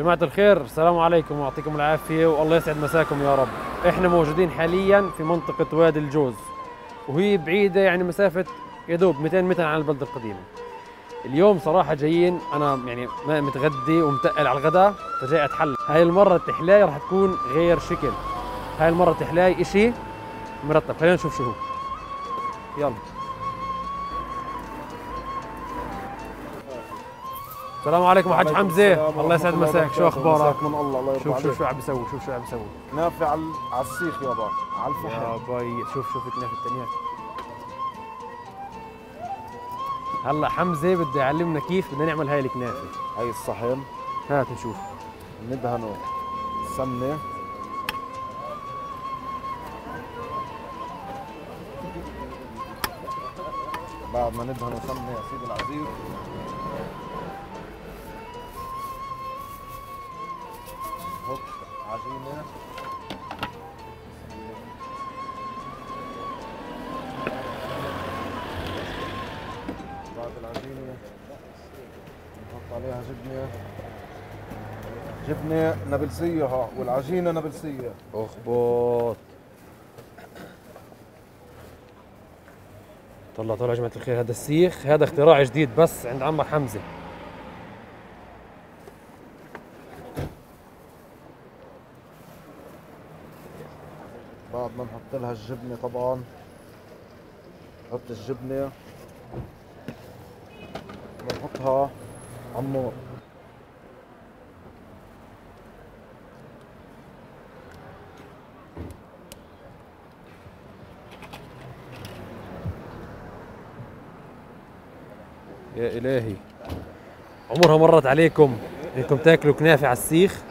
جماعة الخير، السلام عليكم ويعطيكم العافية والله يسعد مساكم يا رب. احنا موجودين حاليا في منطقة وادي الجوز، وهي بعيدة يعني مسافة يدوب 200 متر عن البلدة القديمة. اليوم صراحة جايين أنا يعني ما متغدي ومتقل على الغداء، فجاي أتحلى. هاي المرة التحلاية راح تكون غير شكل. هاي المرة التحلاية إشي مرتب، خلينا نشوف شو هو. يلا. السلام عليكم حاج حمزة، الله يسعد مساك، شو اخبارك؟ من الله يرضى شوف عليك. شو عم بيسوي، شو عم بيسوي. نافع على السيخ يابا، على الفحم. يا باي شوف الكنافة الثانيات. هلا حمزة بده يعلمنا كيف بدنا نعمل هاي الكنافة. هاي الصحن هات نشوف. ندهنه سمنة، بعد ما ندهنه سمنة يا سيدي العزيز نحط عجينة، بعد العجينة نحط عليها جبنة نابلسية ها، والعجينة نابلسية. اخبط. طلع يا جماعة الخير، هذا السيخ هذا اختراع جديد بس عند عمر حمزة. بعد ما نحط لها الجبنة طبعا نحط الجبنة ونحطها على النار. يا إلهي، عمرها مرت عليكم انكم تاكلوا كنافة على السيخ؟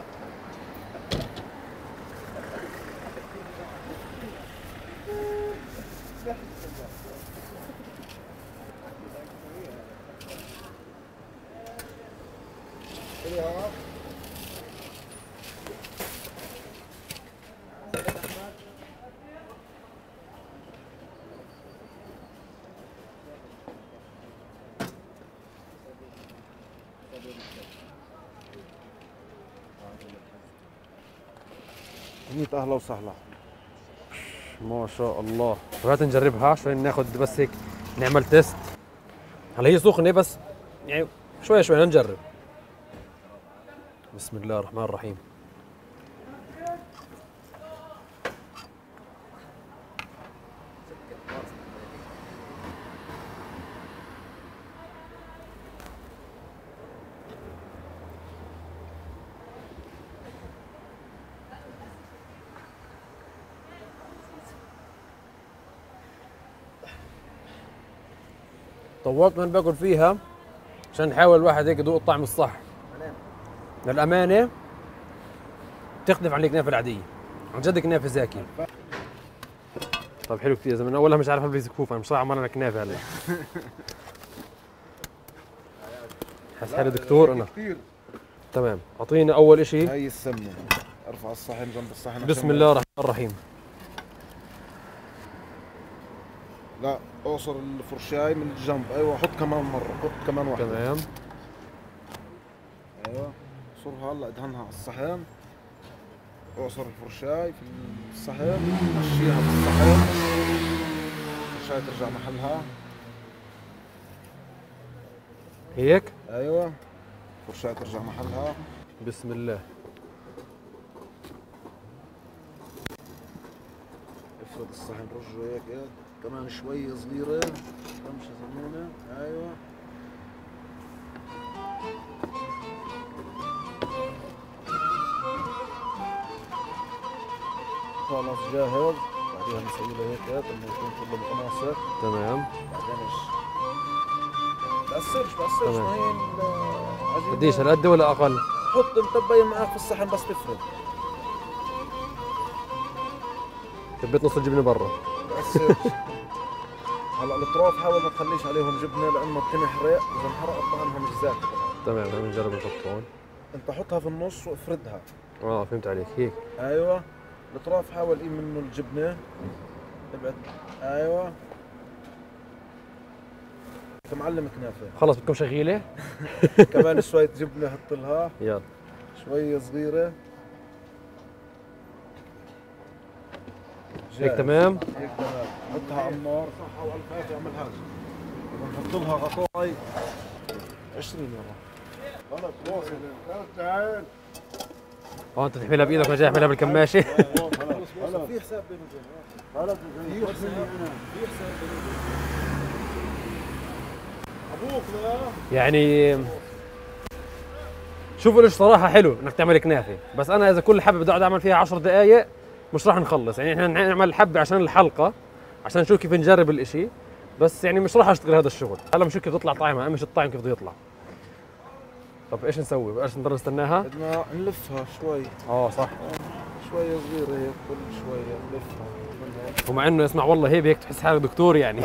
ميت اهلا وسهلا. ما شاء الله. هات نجربها شوي، ناخذ بس هيك نعمل تيست. هلا هي سخنة بس يعني شوي نجرب. بسم الله الرحمن الرحيم. طولت من باكل فيها عشان نحاول الواحد هيك يذوق الطعم الصح. للأمانة تختلف عن الكنافة العادية، عن جد كنافة زاكية. طيب حلو كثير، من أولها مش عارف هل بيزكوف، أنا مش راح أعمل أنا كنافة هلا. حس حالي دكتور أنا. تمام، أعطينا أول إشي. هاي السمنة، ارفع الصحن جنب الصحن. بسم الله الرحمن الرحيم. لا اعصر الفرشاي من الجنب. ايوه حط كمان مرة، حط كمان واحدة. تمام. ايوه اعصرها هلا، ادهنها على الصحن. اعصر الفرشاي في الصحن، مشيها بالصحن، الفرشاي ترجع محلها. هيك؟ ايوه الفرشاي ترجع محلها. بسم الله. افرد الصحن، رجه هيك كمان شوي صغيرة، رمشة صغنونة. ايوه خلاص جاهز. بعدين نسوي له هيك لما يكون كله متناسق. تمام. بعدين بأثرش تمام. ما هي العجينة. قديش هالقد ولا أقل؟ حط متبين معك في الصحن بس تفرد. كبيت نص الجبنة برا. بأثرش. هلا الاطراف حاول ما تخليش عليهم جبنة لأنه بتنحرق، إذا انحرقت طعمها مش زاكي. تمام، هلا نجرب نحط هون. أنت حطها في النص وافردها. فهمت عليك هيك. ايوه الاطراف حاول منه الجبنه، ابعد. ايوه انت معلم كنافه. خلص بدكم شغيلة؟ كمان شويه جبنه حط لها. يلا. شوية صغيرة. هيك تمام. هيك تمام. حطها على النار. صحة وألف عافية. اعمل حاجة. نحط لها غطاي 20 يورو. خلص واصل. تعال. انت تحملها بايدك ولا جاي احملها بالكماشه؟ في حساب بيني وبينك. في حساب بيني وبينك. ابوك لا. يعني شوفوا ليش صراحه حلو انك تعمل كنافه، بس انا اذا كل حبه بدي اقعد اعمل فيها 10 دقائق مش راح نخلص. يعني احنا نعمل حبه عشان الحلقه، عشان نشوف كيف نجرب الاشي، بس يعني مش راح اشتغل هذا الشغل. هلا بنشوف كيف تطلع طعمها، مش الطعم كيف بده يطلع. طب ايش نسوي؟ بقاش نضل نستناها؟ بدنا نلفها شوي. صح. شوية صغيرة هيك، كل شوية نلفها من هيك. ومع انه اسمع والله هيك تحس حالك دكتور يعني.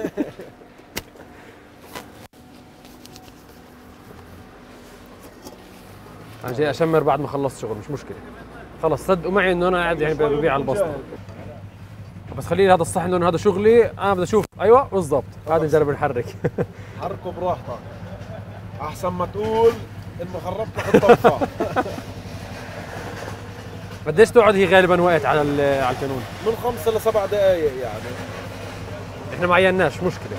انا جاي اشمر بعد ما خلصت شغل، مش مشكله. خلص صدقوا معي انه انا قاعد يعني ببيع على البسطه. بس خليني هذا الصحن لانه هذا شغلي، انا بدي اشوف. ايوه بالضبط، هذا نجرب نحرك. حركه براحتك، احسن ما تقول انه خربت لك الطبخه. قديش تقعد هي غالبا وقت على الكانون؟ من 5 ل 7 دقائق يعني. احنا ما عيناش، مشكله.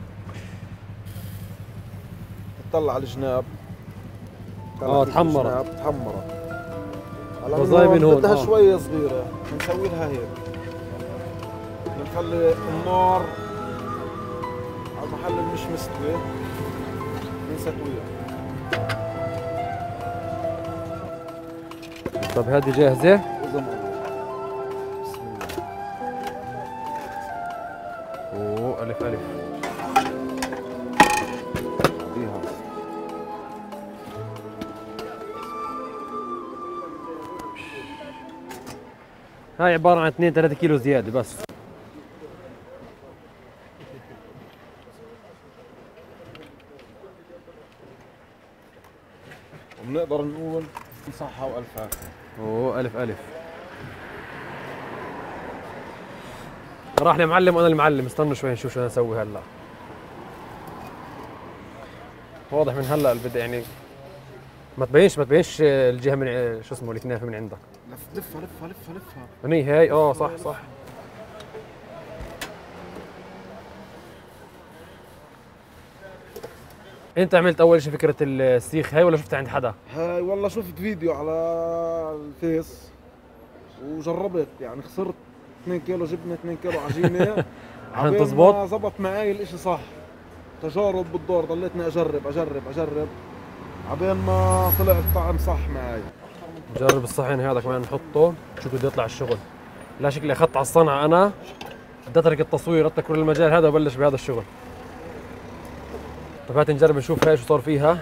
تطلع على الجناب. تحمرت. تحمرت. وظايبين هون. بدها شوية صغيرة، بنسوي لها هيك. بنخلي النار على المحل اللي مش مستوي، بنسويها. طب هذه جاهزة؟ بسم الله. ألف ألف. فيها هاي عبارة عن 2-3 كيلو زيادة بس. وبنقدر نقول صحة وألف عافية. ألف ألف. راح لمعلم وأنا المعلم، استنوا شوي نشوف شو نسوي هلا. واضح من هلا البدء يعني ما تبينش الجهة من شو اسمه الكنافة من عندك. لفها لفها لفها لفها. هني هاي صح صح. انت عملت اول شيء فكرة السيخ هاي ولا شفتها عند حدا؟ هاي والله شفت فيديو على الفيس وجربت، يعني خسرت 2 كيلو جبنة 2 كيلو عجينة. عشان تزبط؟ زبط معي الاشي صح. تجارب بالدور، ضليتني اجرب عبين ما طلع الطعم صح معي. نجرب الصحن هذا كمان نحطه، شوف بده يطلع الشغل. لا شكلي اخذت على الصنعة انا، بدي اترك التصوير، اترك كل المجال هذا وبلش بهذا الشغل. طب هات نجرب نشوف هاي شو صار فيها.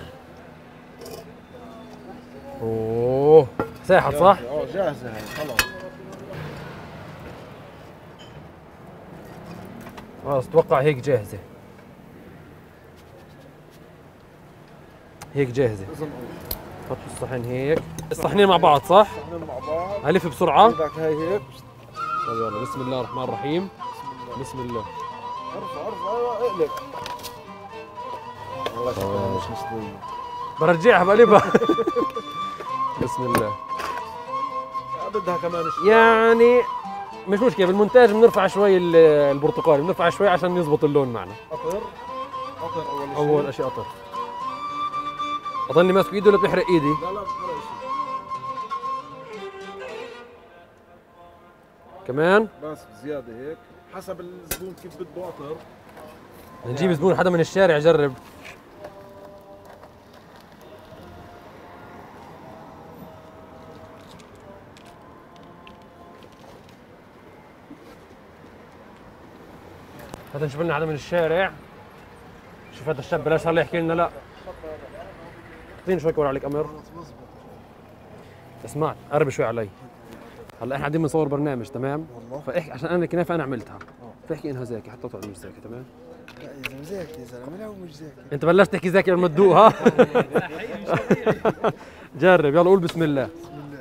ساحت صح؟ جاهزة هاي خلاص. اتوقع هيك جاهزة. هيك جاهزة. حط الصحن هيك، الصحنين مع بعض صح؟ الصحنين مع بعض. الف بسرعة. هاي هيك. طيب يلا بسم الله الرحمن الرحيم. بسم الله. ارفع ايوه اقلب. والله شكلها مش مستوية. برجعها بقلبها. بسم الله. بدها كمان شوي. يعني مش مشكلة، بالمونتاج بنرفع شوي البرتقالي، بنرفع شوي عشان يزبط اللون معنا. قطر أول شيء قطر. أضلني ماسك إيدي ولا بتحرق إيدي؟ لا ولا شيء. كمان؟ بس زيادة هيك حسب الزبون كيف بده قطر. نجيب زبون حدا من الشارع يجرب. هذا نشوف لنا حدا من الشارع. شوف هذا الشاب بلاش هلا يحكي لنا لا. اعطيني شوي كور عليك امر. اسمع قرب شوي علي. هلا احنا قاعدين بنصور برنامج تمام؟ فاحكي عشان انا الكنافه انا عملتها. فاحكي انها زاكي حتى طلع مش زاكي تمام؟ لا اذا زاكي يا زلمه لا مش زاكي. انت بلشت تحكي زاكي لما تدوق ها؟ جرب يلا قول بسم الله. بسم الله.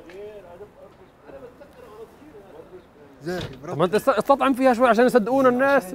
زاكي طب ما انت استطعم فيها شوي عشان يصدقونا الناس.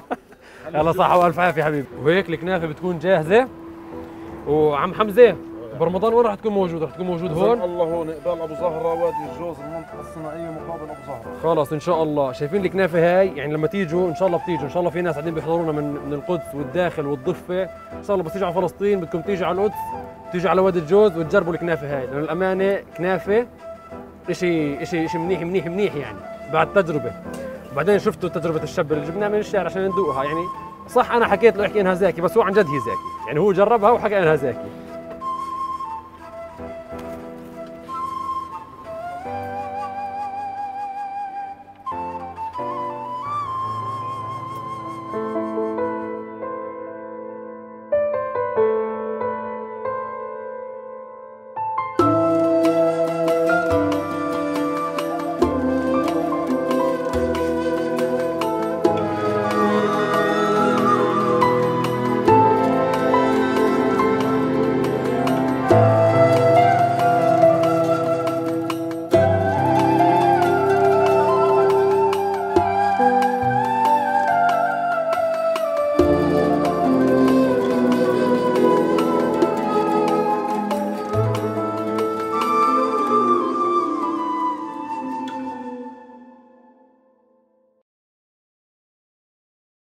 يلا صحة والف عافية حبيبي. وهيك الكنافة بتكون جاهزة. وعم حمزة برمضان وين راح تكون موجود؟ راح تكون موجود هون؟ الله هون قبال ابو زهره وادي الجوز المنطقه الصناعيه مقابل ابو زهره. خلاص ان شاء الله. شايفين الكنافه هاي؟ يعني لما تيجوا ان شاء الله بتيجوا، ان شاء الله في ناس قاعدين بيحضرونا من القدس والداخل والضفه، ان شاء الله بس تيجوا على فلسطين بدكم تيجوا على القدس، تيجوا على وادي الجوز وتجربوا الكنافه هاي، لانه الامانه كنافه شيء منيح يعني بعد تجربه. وبعدين شفتوا تجربه الشاب اللي جبناه من الشارع عشان ندوقها، يعني صح انا حكيت له احكي انها زاكي، بس هو عن جد هي زاكي، يعني هو جربها وحكى انها زاكي.